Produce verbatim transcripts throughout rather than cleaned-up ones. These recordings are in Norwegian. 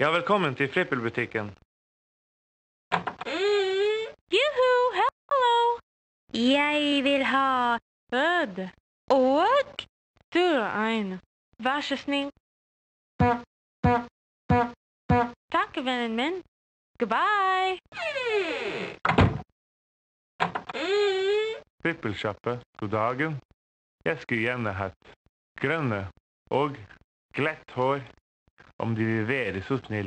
Ja, velkommen til Frippelbutikken. Mm. Juhu, hello. Jeg vil ha rød og sturein. Vær så snill. Takk, vennen min. Goodbye. Mm. Frippelsjappe, god dagen. Jeg skulle gjerne hatt grønne og glatt hår, om de vil være så snill.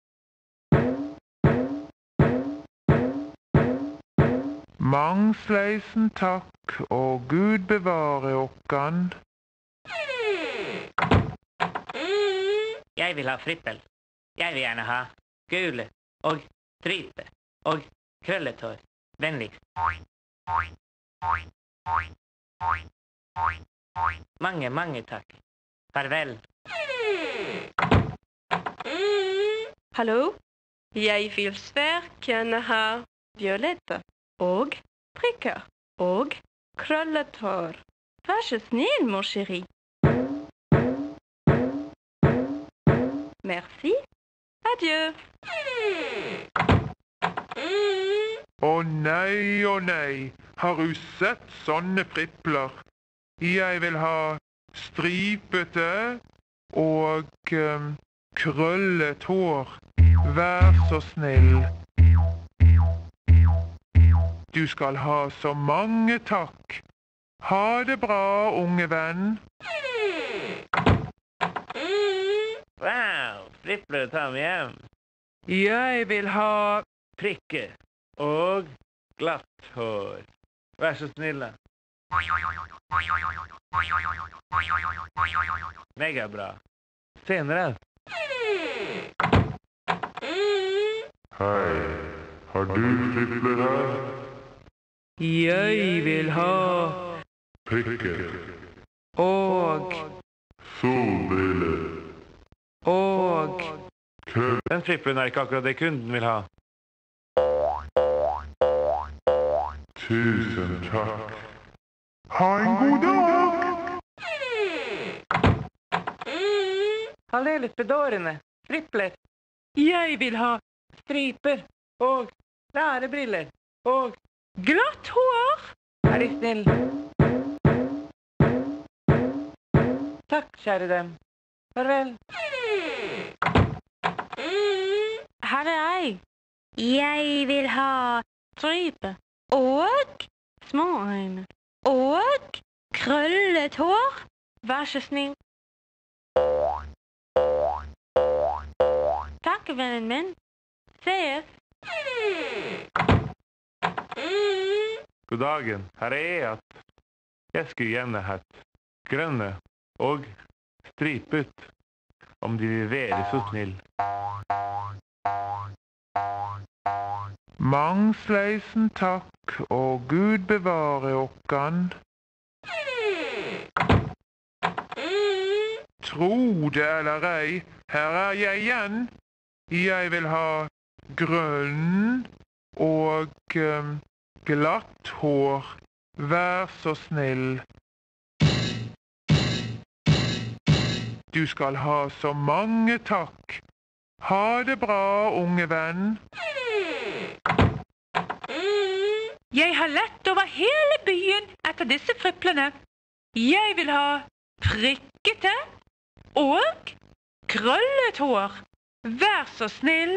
Mangsleisen takk, og Gud bevare okkan. Jeg vil ha frippel. Jeg vil gjerne ha gule og stripe og krølletår. Vennligst. Mange, mange takk. Farvel. Hallo? Jeg vil svært gjerne ha violette og prikker og krøllet hår. Vær så snill, mon chéri. Merci. Adieu. Å nei, å nei, har du sett sånne frippler? Jeg vil ha stripete og um, krøllet hår. Vær så snill. Du skal ha så mange takk. Ha det bra, unge venn. Wow, frippler tar meg hjem. Jeg vil ha Prikker og glatt hår. Vær så snille. Megabra. senere. Hei, har du frippler her? Jeg vil ha Prikker, og solbriller, og krøll. Den frippelen er ikke akkurat det kunden vil ha. Tusen takk. Ha en god dag! Halleluja, bedårende. Frippler. Jeg vil ha Striper og rare briller og glatt hår. er de snill. Takk, kjære dem. Farvel. Her er jeg. Jeg vil ha stripe og små øyne og krøllet hår. Vær så snill. Takk, vennen min. Ses. God dagen, her er jeg at jeg skulle gjerne hatt grønne og stripet, om de vil være så snill. Mangsleisen takk, og Gud bevare okkan. Tro det eller ei, her er jeg igjen. Jeg vil ha grønn og um, glatt hår. Vær så snill. Du skal ha så mange takk. Ha det bra, unge venn. Jeg har lett over hele byen etter disse friplene. Jeg vil ha prikkete og krøllet hår. Vær så snill.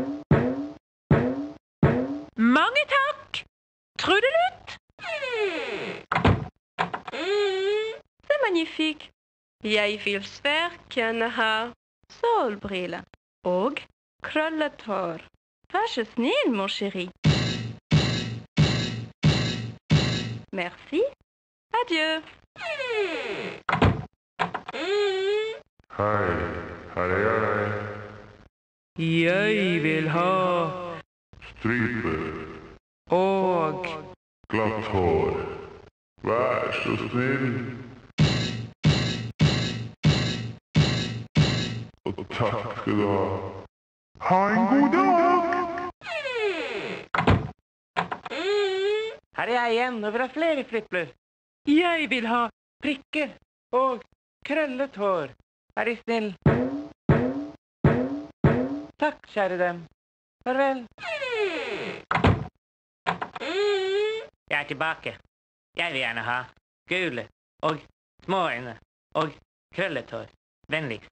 Mange takk. Trudelutt. C'est magnifique. Jeg vil svært gjerne ha solbriller og krøllet hår. Vær så snill, mon chéri. Merci. Adieu. Hei, her er jeg. Jeg vil ha Striper, og glatt hår. Vær så snill. Og takk skal du ha. Ha en god dag! Her er jeg igjen, og vi har flere frippler. jeg vil ha Prikker og krøllet hår. Er de snill? Takk, kjære dem. Farvel. Jeg er tilbake. Jeg vil gjerne ha gule og små øyne og krøllet hår. Vennligst.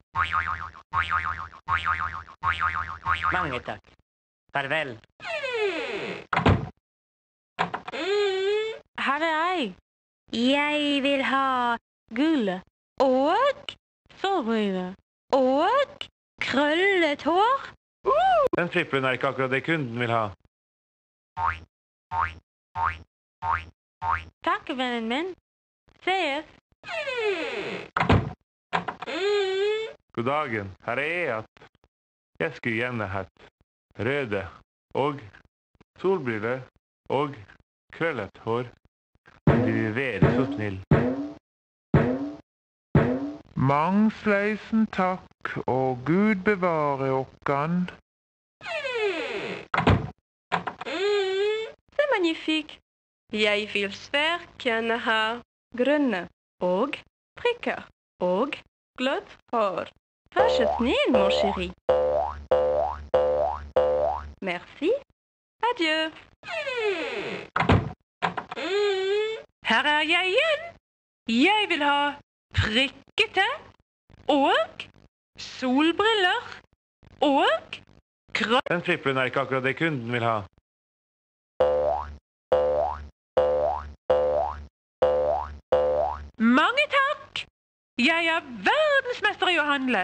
Mange takk. Farvel. Her er jeg. Jeg vil ha gule og solbriller og krøllet hår. Den frippelen er ikke akkurat det kunden vil ha. Takk, vennen min. Ses. God dagen, her er jeg at jeg skulle gjerne hatt røde og solbriller og krøllet hår. Om de vil være så snill. Mangsleisen takk, og Gud bevare okkan. C'est magnifique. Jeg vil svært gjerne ha grønne og prikker og glatt hår. Vær så snill, mon chéri. Merci. Adieu. Her er jeg igjen. Jeg vil ha prikkete og solbriller og krøll. Den frippelen er ikke akkurat det kunden vil ha. Mange takk! Jeg er verdensmester i å handle.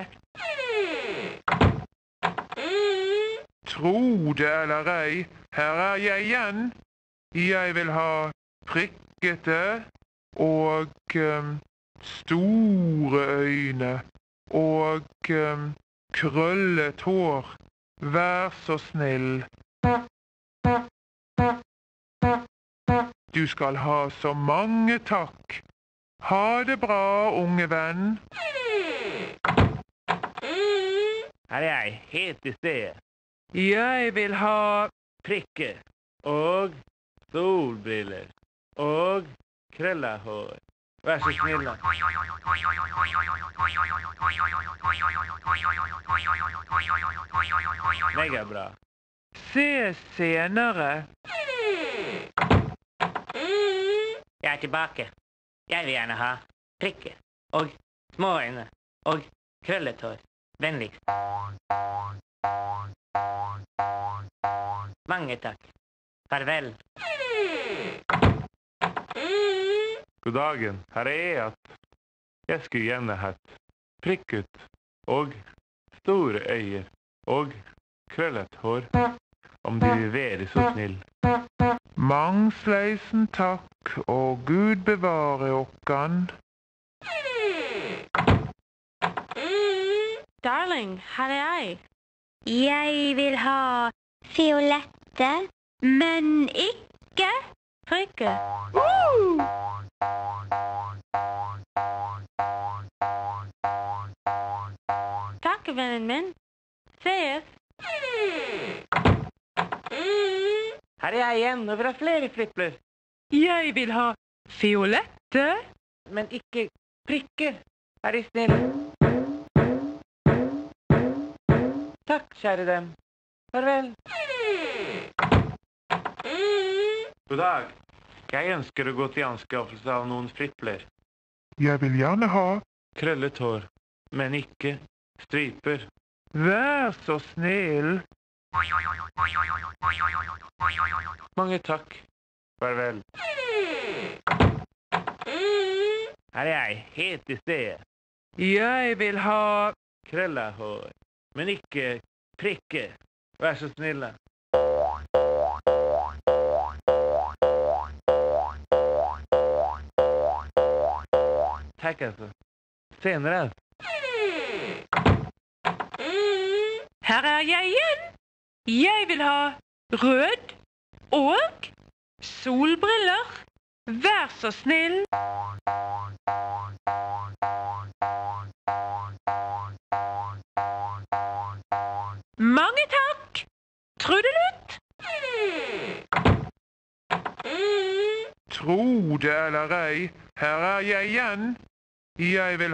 Tro det eller ei, her er jeg igjen. Jeg vil ha prikkete og um, store øyne og um, krøllet hår. Vær så snill. Du skal ha så mange takk. Ha det bra, unge venn. Her er jeg, helt i stedet. Jeg vil ha Prikker og solbriller og krøllet hår. Vær så snill. Mega bra. se senere. Jeg er tilbake. Jeg vil gjerne ha prikker og små øyne og krøllet hår. Vennligst. Mange takk. Farvel. God dagen, her er jeg at jeg skulle gjerne hatt prikket og store øyer og krøllet hår. Om de vil være så snill. Mangsleisen takk, og Gud bevare okkan. Darling, her er jeg. Jeg vil ha fiolette, men ikke prikker. Takk, vennen min. Ses. Her er jeg igjen, og vi har flere fripler. Jeg vil ha fiolette. Men ikke prikker. Er de snill? Takk, kjære dem. Farvel. God dag. Jeg ønsker å gå til anskaffelse av noen fripler. Jeg vil gjerne ha Krøllet hår, men ikke striper. Vær så snill. Mange takk. Farvel. Her er jeg, helt i stedet. Jeg vil ha Krøllet hår, men ikke prikker. Vær så snille. Takk, altså. Senere. Her er jeg igjen. Jeg vil ha rød og solbriller. Vær så snill. Mange takk. Trudelutt. Tro det eller ei, her er jeg igjen. Jeg vil